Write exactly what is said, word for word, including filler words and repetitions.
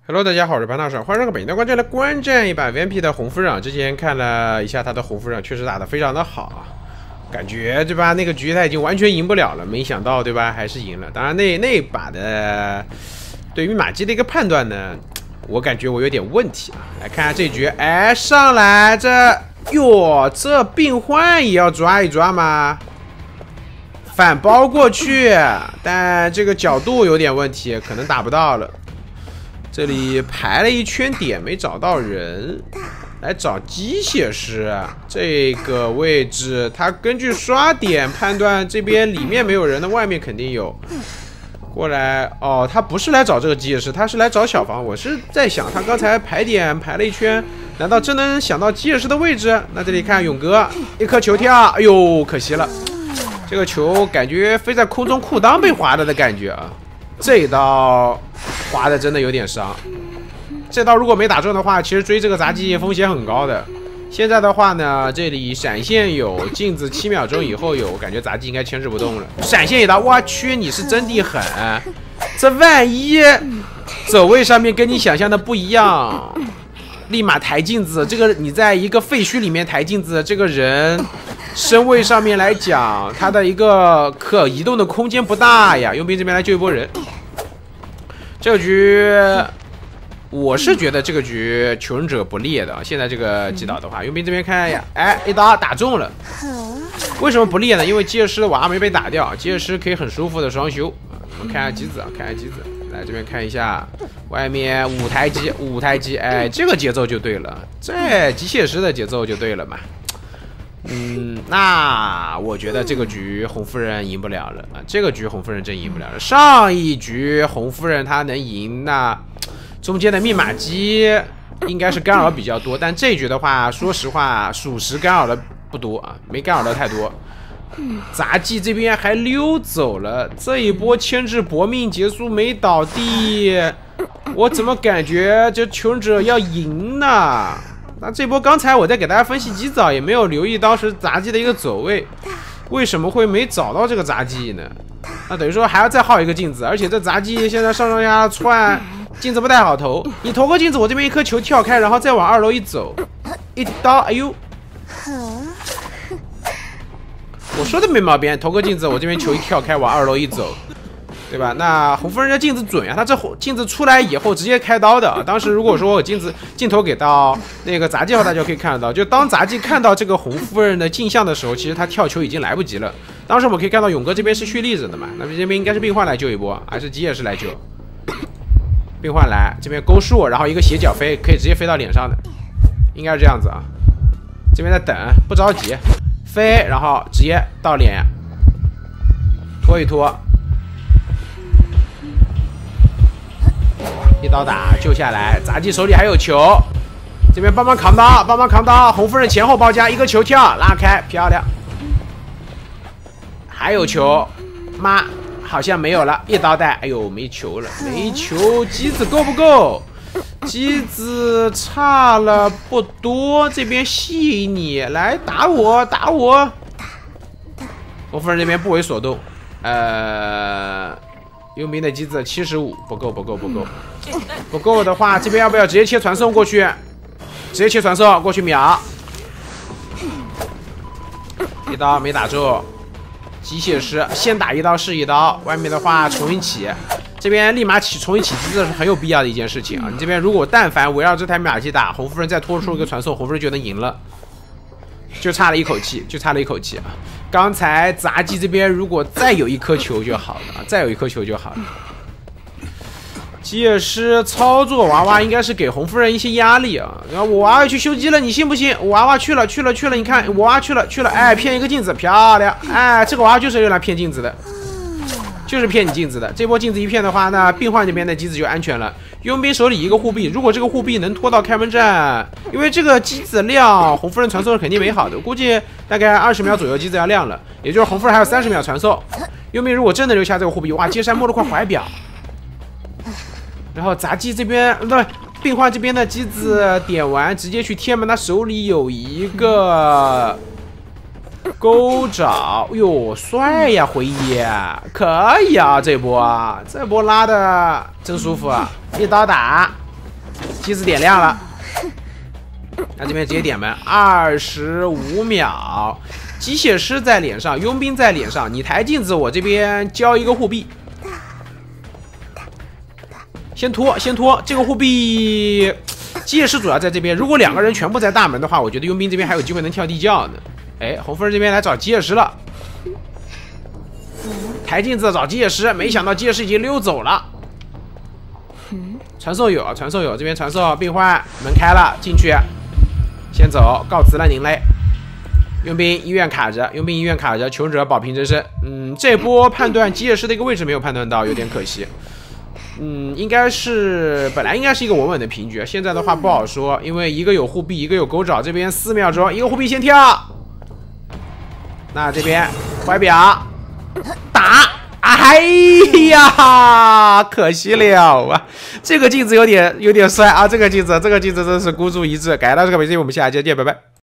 Hello， 大家好，我是潘大婶，欢迎收看本期的观战来观战一把 V M P 的红夫人。之前看了一下他的红夫人，确实打得非常的好，感觉对吧？那个局他已经完全赢不了了，没想到对吧？还是赢了。当然那那一把的对于马基的一个判断呢，我感觉我有点问题啊。来看下这局，哎，上来这哟，这病患也要抓一抓吗？反包过去，但这个角度有点问题，可能打不到了。这里排了一圈点，没找到人，来找机械师。这个位置，他根据刷点判断这边里面没有人，那外面肯定有。过来哦，他不是来找这个机械师，他是来找小房。我是在想，他刚才排点排了一圈，难道真能想到机械师的位置？那这里看勇哥一颗球跳，哎呦，可惜了，这个球感觉飞在空中，裤裆被划了的感觉啊。这一刀划的真的有点伤，这刀如果没打中的话，其实追这个杂技风险很高的。现在的话呢，这里闪现有，镜子七秒钟以后有，感觉杂技应该牵制不动了。闪现一刀，我去，你是真的狠！这万一走位上面跟你想象的不一样，立马抬镜子。这个你在一个废墟里面抬镜子，这个人身位上面来讲，他的一个可移动的空间不大呀。佣兵这边来救一波人。这个局，我是觉得这个局求生者不劣的。现在这个击倒的话，佣兵这边看一下，哎，一刀打中了。为什么不劣呢？因为机械师的娃没被打掉，机械师可以很舒服的双修。我们看一下机子啊，看一下机子。来这边看一下，外面五台机，五台机，哎，这个节奏就对了，这机械师的节奏就对了嘛。嗯，那我觉得这个局红夫人赢不了了啊！这个局红夫人真赢不了了。上一局红夫人她能赢，那中间的密码机应该是干扰比较多，但这一局的话，说实话，属实干扰的不多啊，没干扰的太多。杂技这边还溜走了，这一波牵制搏命结束没倒地，我怎么感觉这求生者要赢呢？那这波刚才我在给大家分析机子，也没有留意当时杂技的一个走位，为什么会没找到这个杂技呢？那等于说还要再耗一个镜子，而且这杂技现在上上下下窜，镜子不太好投。你投个镜子，我这边一颗球跳开，然后再往二楼一走，一刀，哎呦！我说的没毛病，投个镜子，我这边球一跳开，往二楼一走。对吧？那红夫人的镜子准呀、啊，他这镜子出来以后直接开刀的啊。当时如果说我镜子镜头给到那个杂技的话，大家可以看得到，就当杂技看到这个红夫人的镜像的时候，其实他跳球已经来不及了。当时我们可以看到勇哥这边是蓄力子的嘛，那么这边应该是病患来救一波，还是机械师来救？病患来这边勾树，然后一个斜角飞，可以直接飞到脸上的，应该是这样子啊。这边在等，不着急，飞，然后直接到脸，拖一拖。一刀打救下来，杂技手里还有球，这边帮忙扛刀，帮忙扛刀。红夫人前后包夹，一个球跳拉开，漂亮。还有球，妈好像没有了，一刀带，哎呦没球了，没球，机子够不够？机子差了不多，这边细腻，来打我打我。红夫人这边不为所动，呃。佣兵的机子七十五不够不够不够不够的话，这边要不要直接切传送过去？直接切传送过去秒，一刀没打中。机械师先打一刀是一刀，外面的话重新起，这边立马起重新起机子是很有必要的一件事情啊！你这边如果但凡围绕这台马机打，红夫人再拖出一个传送，红夫人就能赢了。就差了一口气，就差了一口气啊！刚才杂技这边如果再有一颗球就好了，再有一颗球就好了。机械师操作娃娃应该是给红夫人一些压力啊！然后我娃娃去修机了，你信不信？我娃娃去了，去了，去了！你看我娃娃去了，去了！哎，骗一个镜子，漂亮！哎，这个娃娃就是用来骗镜子的，就是骗你镜子的。这波镜子一骗的话，那病患这边的机子就安全了。佣兵手里一个护臂，如果这个护臂能拖到开门站，因为这个机子亮，红夫人传送是肯定没好的，估计大概二十秒左右机子要亮了，也就是红夫人还有三十秒传送。佣兵如果真的留下这个护臂，哇，接山摸了块怀表。然后杂技这边，对，病患这边的机子点完，直接去贴门，他手里有一个勾爪，哟，帅呀，回忆可以啊，这波这波拉的真舒服啊！一刀打， 机子点亮了，那这边直接点门，二十五秒。机械师在脸上，佣兵在脸上，你抬镜子，我这边交一个护臂。先拖，先拖这个护臂。机械师主要在这边，如果两个人全部在大门的话，我觉得佣兵这边还有机会能跳地窖呢。哎，红夫人这边来找机械师了，抬镜子找机械师，没想到机械师已经溜走了。传送有，传送有，这边传送病患，门开了，进去，先走，告辞了您嘞。佣兵医院卡着，佣兵医院卡着，求者保平真身。嗯，这波判断机械师的一个位置没有判断到，有点可惜。嗯，应该是本来应该是一个稳稳的平局，现在的话不好说，因为一个有护臂，一个有狗爪，这边四秒钟，一个护臂先跳。那这边怀表打。哎呀，可惜了啊！这个镜子有点有点帅啊，这个镜子，这个镜子真是孤注一掷。感谢大家收看，我们下期见，拜拜。